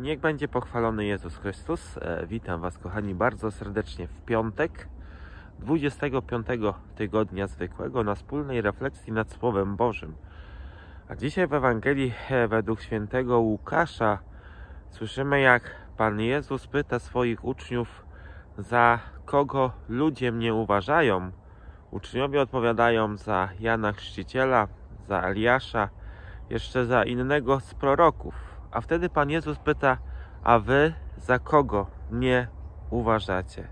Niech będzie pochwalony Jezus Chrystus. Witam Was, kochani, bardzo serdecznie w piątek 25 tygodnia zwykłego na wspólnej refleksji nad Słowem Bożym. A dzisiaj w Ewangelii według świętego Łukasza słyszymy, jak Pan Jezus pyta swoich uczniów, za kogo ludzie mnie uważają. Uczniowie odpowiadają za Jana Chrzciciela, za Eliasza, jeszcze za innego z proroków. A wtedy Pan Jezus pyta, a wy za kogo mnie uważacie?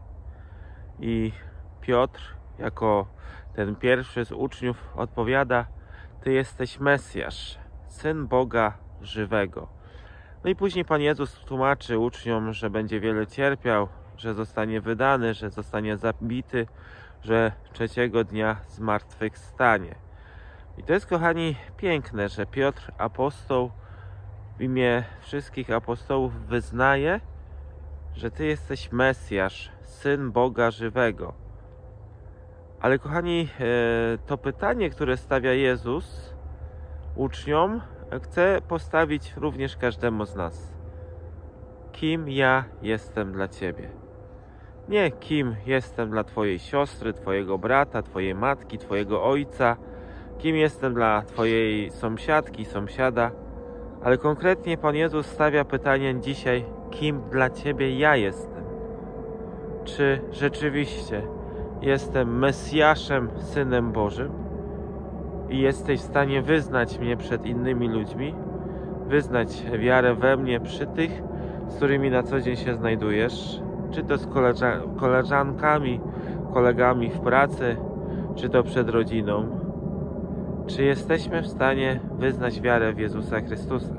I Piotr, jako ten pierwszy z uczniów, odpowiada, Ty jesteś Mesjasz, Syn Boga żywego. No i później Pan Jezus tłumaczy uczniom, że będzie wiele cierpiał, że zostanie wydany, że zostanie zabity, że trzeciego dnia zmartwychwstanie. I to jest, kochani, piękne, że Piotr, apostoł, w imię wszystkich apostołów wyznaje, że Ty jesteś Mesjasz, Syn Boga żywego. Ale, kochani, to pytanie, które stawia Jezus uczniom, chcę postawić również każdemu z nas. Kim ja jestem dla Ciebie? Nie kim jestem dla Twojej siostry, Twojego brata, Twojej matki, Twojego ojca, kim jestem dla Twojej sąsiadki, sąsiada, ale konkretnie Pan Jezus stawia pytanie dzisiaj, kim dla Ciebie ja jestem? Czy rzeczywiście jestem Mesjaszem, Synem Bożym i jesteś w stanie wyznać mnie przed innymi ludźmi, wyznać wiarę we mnie przy tych, z którymi na co dzień się znajdujesz, czy to z koleżankami, kolegami w pracy, czy to przed rodziną? Czy jesteśmy w stanie wyznać wiarę w Jezusa Chrystusa?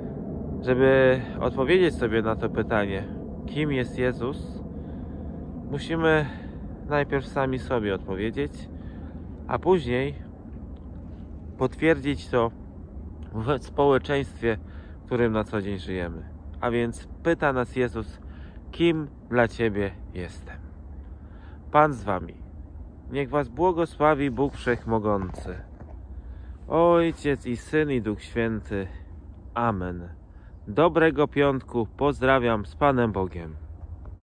Żeby odpowiedzieć sobie na to pytanie, kim jest Jezus, musimy najpierw sami sobie odpowiedzieć, a później potwierdzić to w społeczeństwie, w którym na co dzień żyjemy. A więc pyta nas Jezus, kim dla Ciebie jestem? Pan z Wami. Niech Was błogosławi Bóg Wszechmogący, Ojciec i Syn i Duch Święty. Amen. Dobrego piątku. Pozdrawiam z Panem Bogiem.